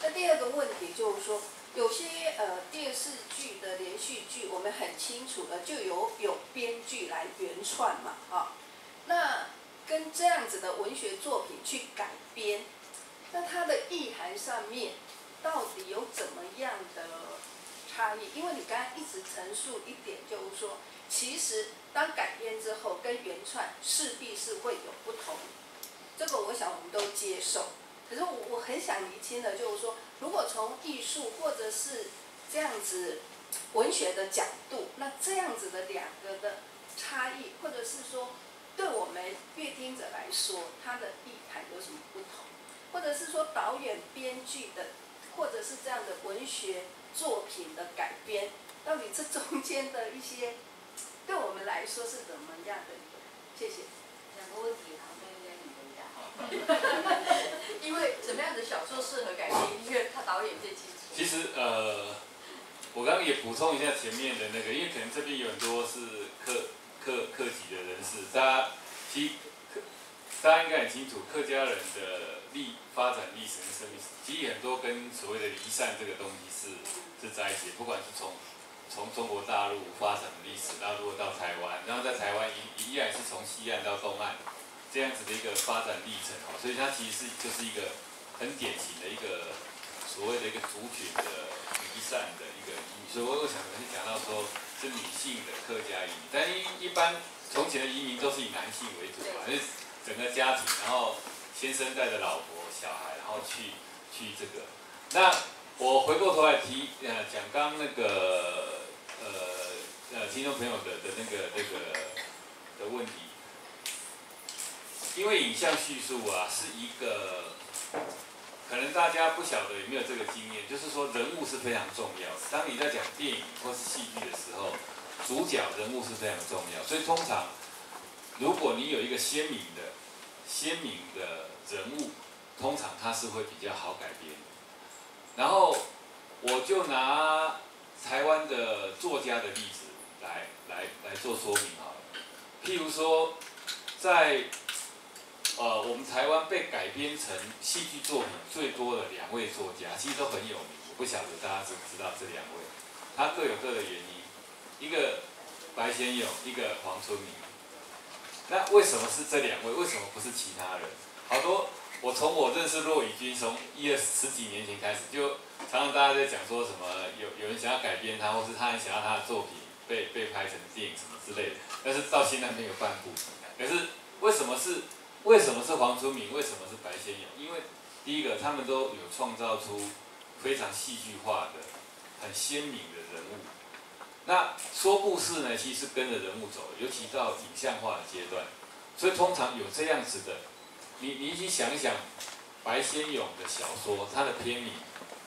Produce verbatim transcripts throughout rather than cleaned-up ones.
那第二个问题就是说，有些呃电视剧的连续剧，我们很清楚的就有有编剧来原创嘛，啊，那跟这样子的文学作品去改编，那它的意涵上面到底有怎么样的差异？因为你刚刚一直陈述一点，就是说，其实当改编之后跟原创势必是会有不同，这个我想我们都接受。可是我我很想厘清的就是说，如果从艺术或者是这样子文学的角度，那这样子的两个的差异，或者是说对我们阅听者来说，它的意涵有什么不同？或者是说导演、编剧的，或者是这样的文学作品的改编，到底这中间的一些，对我们来说是怎么样的？谢谢。 两个问题，好，那应该你回答好。因为什么样的小说适合改编音乐，他导演最清楚。 其实呃，我刚刚也补充一下前面的那个，因为可能这边有很多是客客客籍的人士，大家其实大家应该很清楚，客家人的历发展历史跟生命史，其实很多跟所谓的离散这个东西是是在一起，不管是从从中国大陆发展的历史，然后如果到台湾，然后在台湾依依然是从西岸到东岸这样子的一个发展历程哦，所以它其实是就是一个很典型的一个所谓的一个族群的离散的一个移民。所以我想可能讲到说是女性的客家移民，但一一般从前的移民都是以男性为主嘛，就是整个家庭，然后先生带着老婆小孩，然后去去这个。那我回过头来提呃讲刚那个呃呃听众朋友的的那个那个的问题，因为影像叙述啊是一个，可能大家不晓得有没有这个经验，就是说人物是非常重要的。当你在讲电影或是戏剧的时候，主角人物是非常重要，所以通常如果你有一个鲜明的鲜明的人物，通常它是会比较好改编的。然后我就拿台湾的作家的例子来来来做说明好了。譬如说，在呃我们台湾被改编成戏剧作品最多的两位作家，其实都很有名。我不晓得大家知不知道这两位，他各有各的原因。一个白先勇，一个黄春明。那为什么是这两位？为什么不是其他人？好多，我从我认识骆以军，从一二十几年前开始，就常常大家在讲说什么，有有人想要改编他，或是他很想要他的作品被被拍成电影什么之类的，但是到现在没有颁布。可是为什么是为什么是黄春明？为什么是白先勇？因为第一个，他们都有创造出非常戏剧化的、很鲜明的人物。那说故事呢，其实是跟着人物走的，尤其到影像化的阶段，所以通常有这样子的，你你一起想一想，白先勇的小说，他的篇名，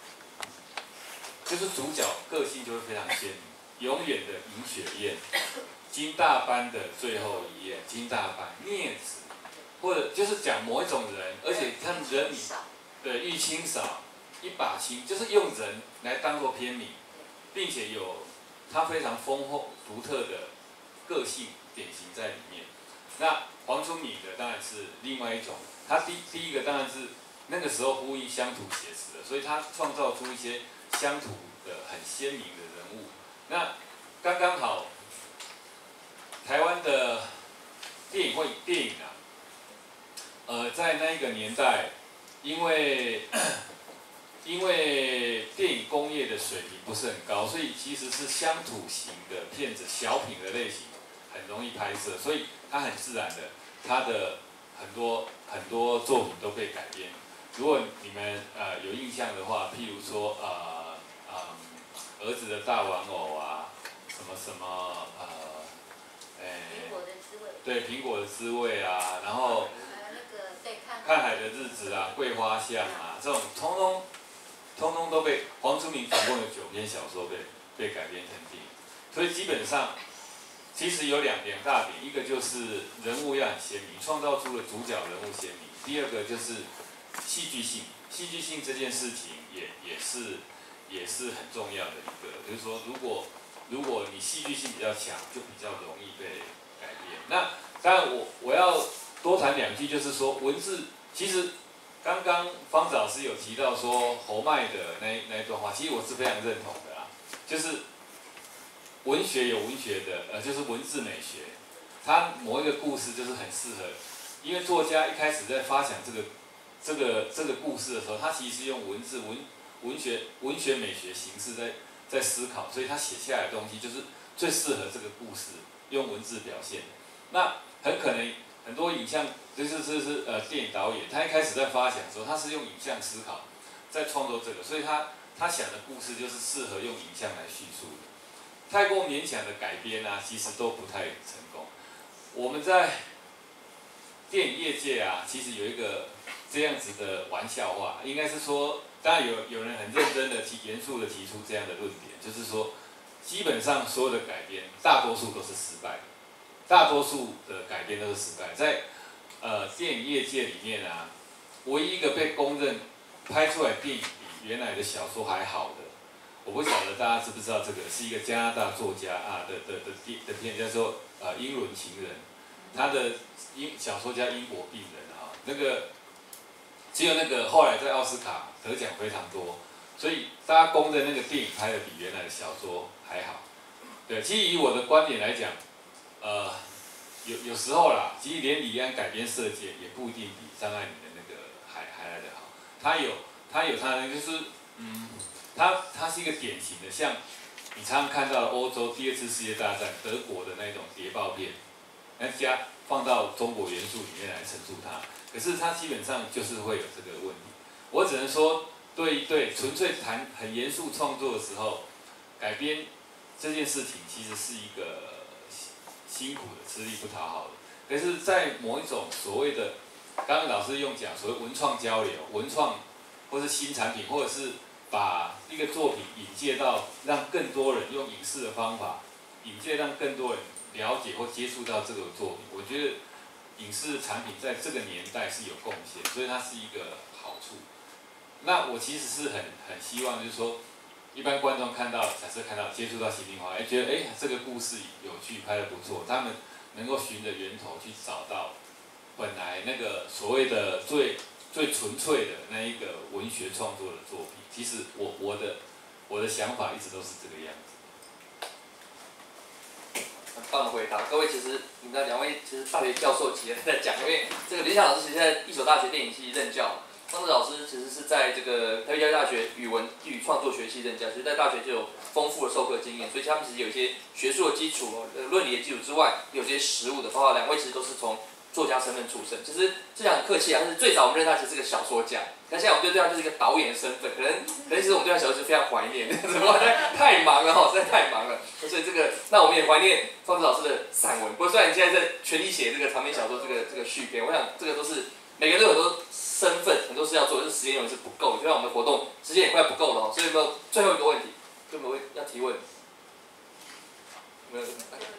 就是主角个性就会非常鲜明，永远的尹雪艳，金大班的最后一页，金大班，镊子，或者就是讲某一种人，而且他们人对玉清嫂，一把青，就是用人来当做篇名，并且有他非常丰厚独特的个性典型在里面。那黄春明的当然是另外一种，他第第一个当然是那个时候呼应乡土写实的，所以他创造出一些乡土的很鲜明的人物。那刚刚好，台湾的电影会电影啊，呃，在那一个年代，因为因为电影工业的水平不是很高，所以其实是乡土型的片子、小品的类型很容易拍摄，所以它很自然的，它的很多很多作品都被改编。如果你们呃有印象的话，譬如说呃呃儿子的大玩偶啊，什么什么呃，诶、欸，对，苹果的滋味啊，然后看海的日子啊，桂花巷啊，这种通通。通通都被黄春明总共有九篇小说被被改编成电影，所以基本上其实有两两大点，一个就是人物要很鲜明，创造出了主角人物鲜明；第二个就是戏剧性，戏剧性这件事情也也是也是很重要的一个，就是说如果如果你戏剧性比较强，就比较容易被改编。那当然我我要多谈两句，就是说文字其实刚刚方子老师有提到说侯麦的那那一段话，其实我是非常认同的啦，就是文学有文学的，呃，就是文字美学，它某一个故事就是很适合，因为作家一开始在发想这个这个这个故事的时候，他其实是用文字文文学文学美学形式在在思考，所以他写下来的东西就是最适合这个故事用文字表现。那很可能很多影像，就是这是呃电影导演，他一开始在发想的时候，他是用影像思考在创作这个，所以他他想的故事就是适合用影像来叙述的。太过勉强的改编啊，其实都不太成功。我们在电影业界啊，其实有一个这样子的玩笑话，应该是说，当然有有人很认真的提、严肃的提出这样的论点，就是说，基本上所有的改编，大多数都是失败的，大多数的改编都是失败。在呃电影业界里面啊，唯一一个被公认拍出来电影比原来的小说还好的，我不晓得大家知不知道这个，是一个加拿大作家啊的的的的的片，叫做呃《英伦情人》，他的英小说家英国病人啊，那个只有那个后来在奥斯卡得奖非常多，所以大家公认那个电影拍的比原来的小说还好。对，其实以我的观点来讲，呃，有有时候啦，其实连李安改编《色戒》也不一定比张爱玲的那个还还来得好。他有他有他的就是嗯，他他是一个典型的，像你常常看到的欧洲第二次世界大战德国的那种谍报片，那加放到中国元素里面来陈述它，可是它基本上就是会有这个问题。我只能说，对一对纯粹谈很严肃创作的时候，改编这件事情其实是一个辛苦的、吃力不讨好的。可是，在某一种所谓的，刚刚老师用讲所谓文创交流、文创或是新产品，或者是把一个作品引介到让更多人用影视的方法引介，让更多人了解或接触到这个作品。我觉得影视产品在这个年代是有贡献，所以它是一个好处。那我其实是很很希望，就是说，一般观众看到，假设看到接触到心灵花，哎，觉得哎这个故事有趣，拍得不错，他们能够循着源头去找到本来那个所谓的最最纯粹的那一个文学创作的作品。其实我我的我的想法一直都是这个样子。 很棒的回答，各位其实你们两位其实大学教授级的在讲，因为这个林夏老师其实在一所大学电影系任教。方志老师其实是在这个台北教育大学语文与创作学系任教，其实在大学就有丰富的授课经验，所以他们其实有一些学术的基础、呃论理的基础之外，也有些实务的。包括两位其实都是从作家身份出身，其实这样很客气啊，但是最早我们认识他其实是个小说家，但现在我们就对他就是一个导演的身份，可能可能其实我们对他小说是非常怀念的，怎么太太忙了哈，实在太忙了，所以这个那我们也怀念方志老师的散文。不过虽然你现在在全力写这个长篇小说这个这个续篇，我想这个都是每个人都有很多身份，很多事要做，就是时间永远是不够的，就像我们的活动时间也快不够了，所以有没有最后一个问题？有没有要提问？没有？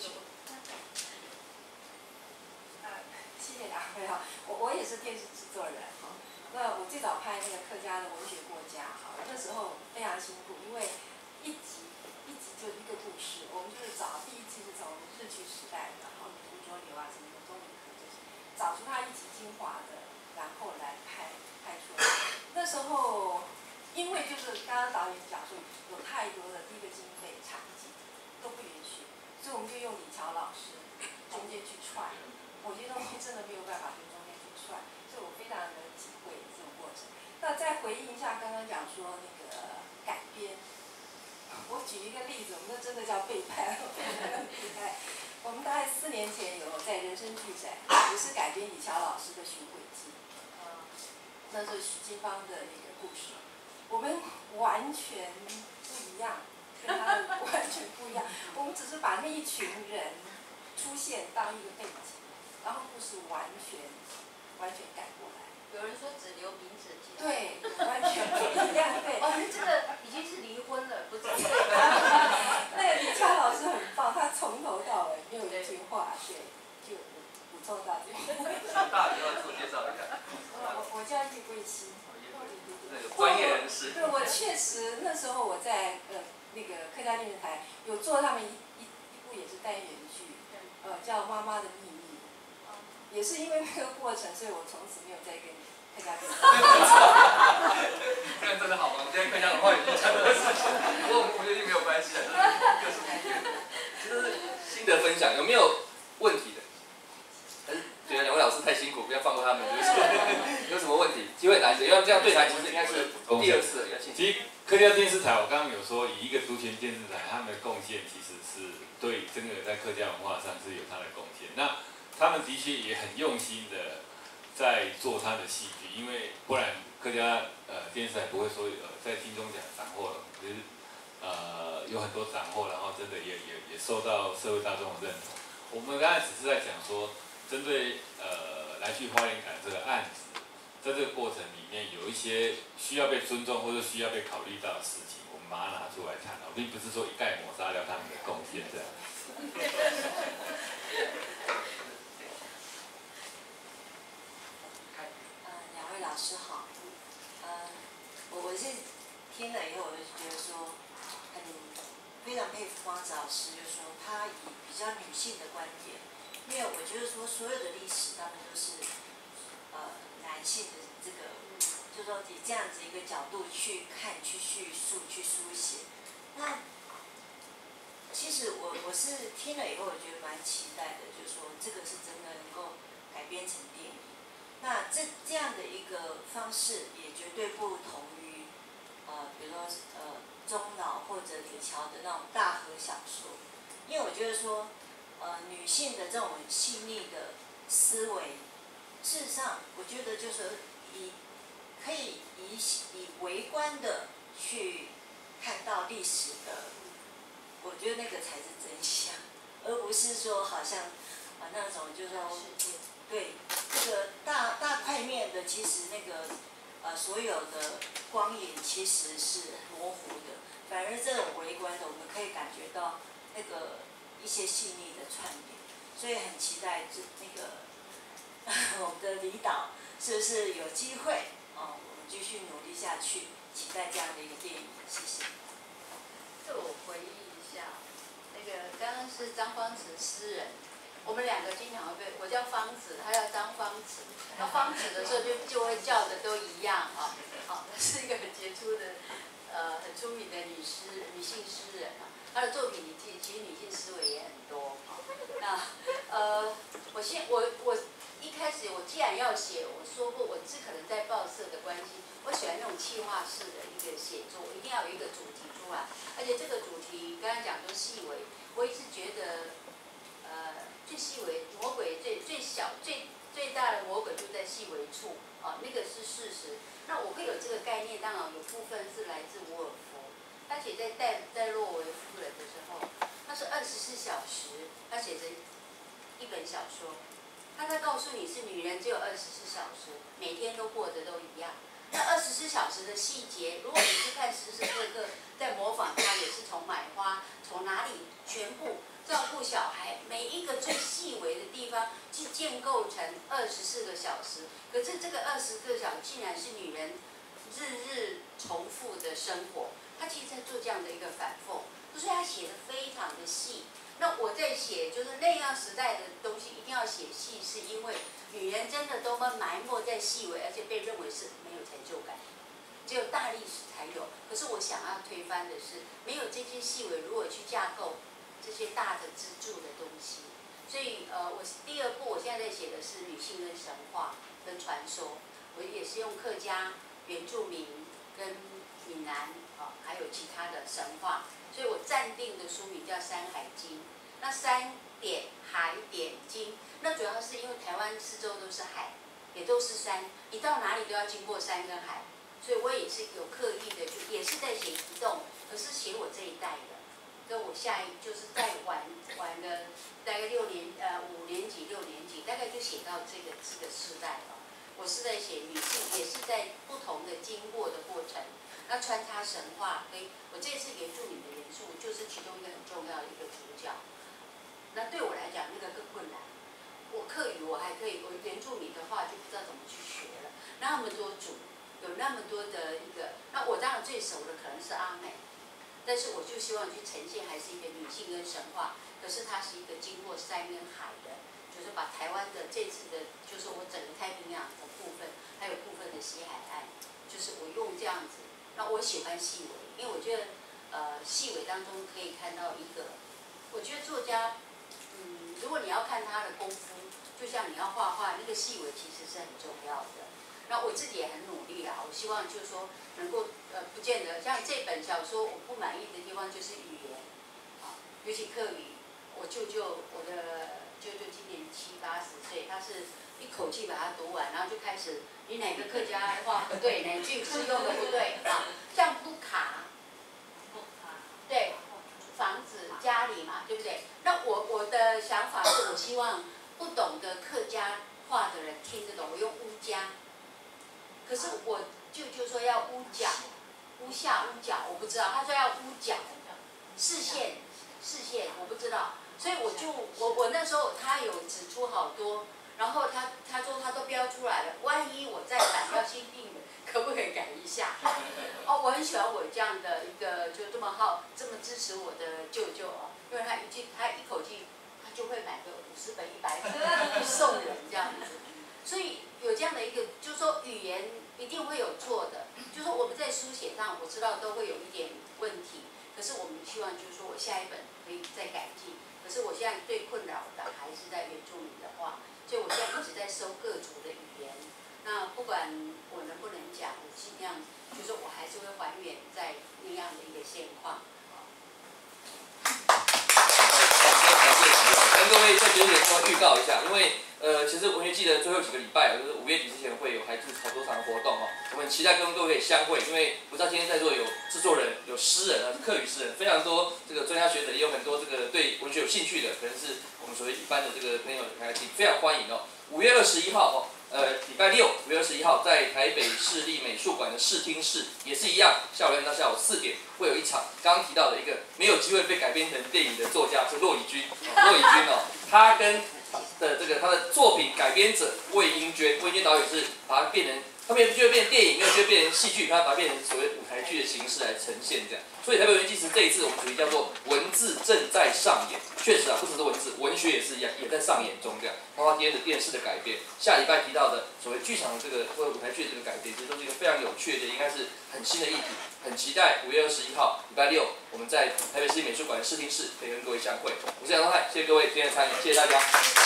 谢谢两位哈，我我也是电视制作人哈。那我最早拍那个客家的文学过家哈，那时候非常辛苦，因为一集一集就一个故事，我们就是找第一季是从日据时代的哈，吴浊流啊什么的钟离可，就是找出它一集精华的，然后来拍拍出来。那时候因为就是刚刚导演讲说有太多的第一个经费场景都不允许，所以我们就用李乔老师中间去串。某些东西真的没有办法从中间去串，所以我非常的体会这种过程。那再回应一下刚刚讲说那个改编，我举一个例子，我们那真的叫背叛，背叛很厉害。我们大概四年前有在人生剧展，也是改编李乔老师的《寻轨记》，那是许金芳的那个故事，我们完全不一样，跟他的完全不一样。我们只是把那一群人出现当一个背景。然后故事完全完全改过来， 有人说只留名字记。 对，完全不一样。对， 哦，您这个已经是离婚了，不是？ 那个李佳老师很棒，他从头到尾没有一句话，对，就补充到这里。 大家要自我介绍一下。 我我叫叶桂熙。 那个专业人士。 对，我确实那时候我在呃那个客家电视台有做他们一一一部也是单元剧，呃叫《妈妈的秘密》。也是因为那个过程，所以我从此没有再跟客客家便这样真的好吗？我现在客家文化已经讲了事情，不过我们我觉得没有关系的，各式各样的。就是心得分享，有没有问题的？还是觉得两位老师太辛苦，不要放过他们？就是有什么问题？机会难得，因为这样对谈其实应该是第二次了，要庆其实客家电视台，我刚刚有说，以一个族群电视台，他们的贡献其实是对真的在客家文化上是有他的贡献。那他们的确也很用心的在做他的戏剧，因为不然客家呃电视台不会说呃在金钟奖斩获了，其实呃有很多斩获，然后真的也也也受到社会大众的认同。我们刚才只是在讲说，针对呃来去花莲港这个案子，在这个过程里面有一些需要被尊重或者需要被考虑到的事情，我们把它拿出来谈哦，并不是说一概抹杀掉他们的贡献这样。 呃，两位老师好。呃，我我是听了以后，我就觉得说，很非常佩服光子老师，就是说他以比较女性的观点，因为我觉得说所有的历史他们都是呃男性的这个，就说以这样子一个角度去看、去叙述、去书写。那其实我我是听了以后，我觉得蛮期待的，就是说这个是真的能够改编成电影。那这这样的一个方式也绝对不同于呃，比如说呃中老或者李乔的那种大河小说，因为我觉得说呃女性的这种细腻的思维，事实上我觉得就是以可以以以微观的去看到历史的，我觉得那个才是真相，而不是说好像啊那种就是说对这个大大块面的，其实那个呃所有的光影其实是模糊的，反而这种微观的，我们可以感觉到那个一些细腻的串联，所以很期待这那个我们的李导是不是有机会哦，我们继续努力下去，期待这样的一个电影，谢谢。 这我回忆一下，那个刚刚是张方慈诗人。我们两个经常会被我叫方子，他叫张方子。那方子的时候就就会叫的都一样哈，好，她是一个很杰出的，呃，很出名的女诗女性诗人啊。她的作品里其其实女性思维也很多哈。那呃，我先我我一开始我既然要写，我说过我是可能在报社的关系，我喜欢那种企划式的一个写作，一定要有一个主题出来，而且这个主题刚才讲说细微，我一直觉得。呃，最细微魔鬼最最小最最大的魔鬼就在细微处，哦，那个是事实。那我会有这个概念，当然有部分是来自伍尔夫，他写在戴戴洛维夫人的时候，他是二十四小时，他写着一本小说，他在告诉你是女人只有二十四小时，每天都过得都一样。那二十四小时的细节，如果你去看时时刻刻在模仿他，也是从买花，从哪里全部。照顾小孩，每一个最细微的地方，去建构成二十四个小时。可是这个二十个小时，竟然是女人日日重复的生活。她其实在做这样的一个反讽，所以她写的非常的细。那我在写就是那样时代的东西，一定要写细，是因为女人真的都埋没在细微，而且被认为是没有成就感。只有大历史才有。可是我想要推翻的是，没有这些细微，如何去架构？这些大的支柱的东西，所以呃，我第二部我现在在写的是女性跟神话跟传说，我也是用客家、原住民跟闽南啊、哦，还有其他的神话，所以我暂定的书名叫《山海经》。那山点海点经，那主要是因为台湾四周都是海，也都是山，你到哪里都要经过山跟海，所以我也是有刻意的，就也是在写移动，可是写我这一代的。跟我下一就是再晚晚的大概六年呃五年级六年级，大概就写到这个这个时代了。我是在写女性，也是在不同的经过的过程，那穿插神话，跟我这次原住民的元素就是其中一个很重要的一个主角。那对我来讲，那个更困难。我客语我还可以，我原住民的话就不知道怎么去学了。那么多组，有那么多的一个，那我当然最熟的可能是阿美。但是我就希望去呈现还是一个女性跟神话，可是它是一个经过山跟海的，就是把台湾的这次的，就是我整个太平洋的部分还有部分的西海岸，就是我用这样子。那我喜欢细微，因为我觉得呃细微当中可以看到一个，我觉得作家，嗯，如果你要看他的功夫，就像你要画画，那个细微其实是很重要的。那我自己也很努力啦，我希望就是说能够呃，不见得像这本小说，我不满意的地方就是语言，啊，尤其客语。我舅舅，我的舅舅今年七八十岁，他是一口气把它读完，然后就开始，你哪个客家话不对，哪句是用的不对啊，这样不卡，对，房子家里嘛，对不对？那我我的想法是我希望不懂得客家话的人听得懂，我用乌家。可是我舅舅说要乌角，乌下乌角，我不知道，他说要乌角，视线视线我不知道，所以我就我我那时候他有指出好多，然后他他说他都标出来了，万一我再版要新订的，可不可以改一下？哦，我很喜欢我这样的一个就这么好这么支持我的舅舅哦，因为他一句他一口气他就会买个五十本一百本送人这样子，所以有这样的一个就是说语言一定会有错的，就是说我们在书写上我知道都会有一点问题。可是我们希望就是说我下一本可以再改进，可是我现在最困扰的还是在原住民的话，所以我现在一直在收各族的语言。那不管我能不能讲，我尽量就是我还是会还原在那样的一个现况。 跟各位在节目中预告一下，因为呃，其实文学季的最后几个礼拜，就是五月底之前会有还是好多场活动哦。我们期待跟各位相会，因为不知道今天在座有制作人、有诗人啊，客语诗人，非常多这个专家学者，也有很多这个对文学有兴趣的，可能是我们所谓一般的这个朋友来听，非常欢迎哦。五月二十一号哦，呃，礼拜六，五月二十一号在台北市立美术馆的视听室也是一样，下午两点到下午四点会有一场刚刚提到的一个没有机会被改编成电影的作家是骆以军，骆以军哦，他跟的这个他的作品改编者魏英娟，魏英娟导演是把它变成，他没有就会变成电影，没有就会变成戏剧，他把它变成所谓舞台剧的形式来呈现这样。所以台北文学季其实这一次我们主题叫做文字正在上演，确实啊，不只是文字，文学也是一样，也在上演中这样。包括今天的电视的改编，下礼拜提到的所谓剧场的这个或者舞台剧的这个改编，其实都是一个非常有趣的，应该是很新的议题。很期待五月二十一号礼拜六，我们在台北市立美术馆的视听室可以跟各位相会。我是杨东汉，谢谢各位今天的参与，谢谢大家。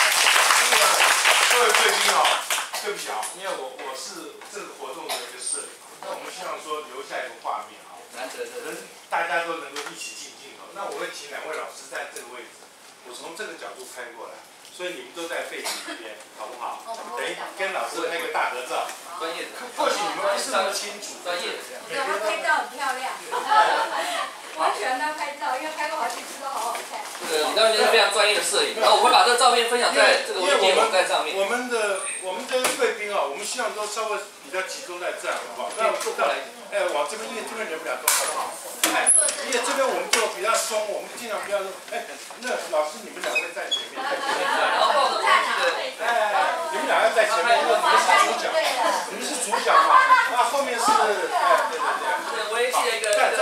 各位贵宾啊，对不起啊，因为我我是这个活动的一个摄影，那我们希望说留下一个画面啊， 难得的， 人大家都能够一起进镜头。那我会请两位老师在这个位置，我从这个角度拍过来，所以你们都在背景里面，好不好？等于跟老师拍个大合照。 专业的， 或许你们不是那么清楚， 专业的这样。 对，他拍照很漂亮。我很喜欢他拍照，因为拍过好几次都好好看。 这个李导演是非常专业的摄影，然后我会把这个照片分享在这个文学网站上面。 我们的我们的贵宾啊，我们希望都稍微比较集中在这儿，好不好？那坐过来，哎，往这边，因为这边人比较多，好不好？哎，因为这边我们做比较松，我们尽量不要。